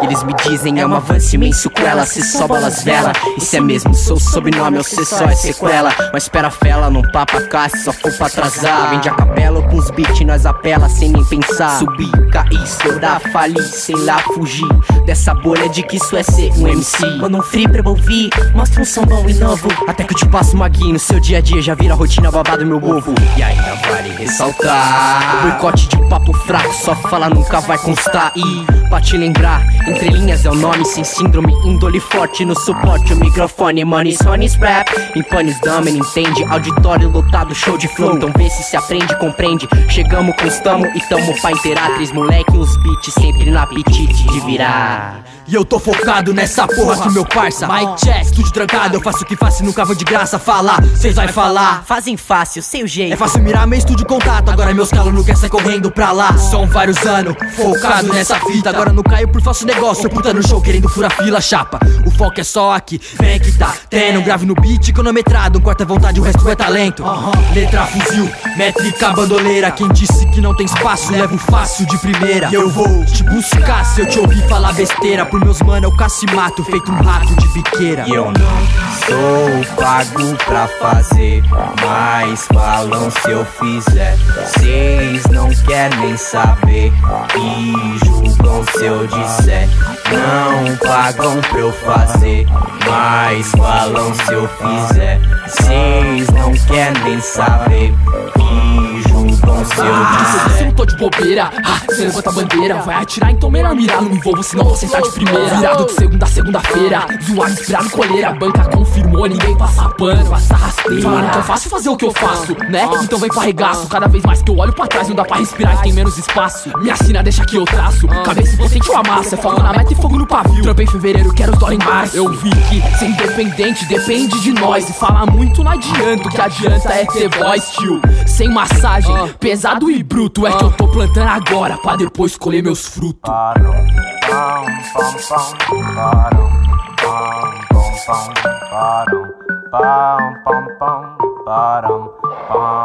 Eles me dizem é um avanço imenso com ela, cê só balas vela. E se é mesmo seu sobrenome ou cê só é sequela. Mas espera fela, não papa cá, se só for pra atrasar. Vende a capela com os beats, nós apela sem nem pensar. Subir, cair, estourar, falir, sei lá, fugir dessa bolha de que isso é ser um MC. Manda um free pra eu ouvir, mostra um som bom e novo. Até que eu te passo uma guia no seu dia a dia, já vira rotina babado meu ovo. E ainda vale ressaltar, o boicote de papo fraco, só fala nunca vai constar. E pra te lembrar, entre linhas é o nome, sem síndrome, índole forte no suporte. O microfone, money, sonics rap, impões dama, entende? Auditório lotado, show de flow. Então vê se aprende, compreende. Chegamos, constamos e tamo pra inteirar. Três moleque, uns beats sempre no apetite de virar. E eu tô focado nessa porra aqui, meu parça. Mic check, estúdio trancado, eu faço o que faço e nunca vou de graça falar. Cês vai falar, fazem fácil, sei o jeito. é fácil mirar meu estúdio contato, agora meus calos não quer sair correndo pra lá. São vários anos, focado nessa fita, agora não caio por falso negócio. Eu puta no show querendo furar fila, chapa. O foco é só aqui, vem que tá tendo. Grave no beat, cronometrado, um quarto é vontade, o resto é talento. Letra fuzil, métrica bandoleira. Quem disse que não tem espaço, levo fácil de primeira. E eu vou te buscar se eu te ouvir falar besteira. Por meus mano, eu caço e mato, feito um rato de biqueira. E eu não sou pago pra fazer, mas falam se eu fizer. Cês não querem nem saber e julgam se eu disser. Não pagam pra eu fazer, mas falam se eu fizer. Cês não querem nem saber e julgam se eu disser. Cê não tô de bobeira, cê levanta a bandeira. Vai atirar, então melhor mirar, não me envolvo, senão vou sentar de primeira. Virado de segunda a segunda-feira, zoado, inspirado, coleira. A banca confirmou, ninguém passa pano, passa rasteira. Falaram que é fácil fazer o que eu faço, né? Então vem pra regaço. Cada vez mais que eu olho pra trás, não dá pra respirar e tem menos espaço. Minha sina deixa que eu traço, cabeça impotente eu amasso. É fogo na meta e fogo no pavio. Trampei em fevereiro, quero os dólares em março. Eu vi que ser independente depende de nós. E falar muito não adianta, o que adianta é ter voz, tio. Sem massagem, pesado e bruto. É que eu tô plantando agora, pra depois colher meus frutos. Bum,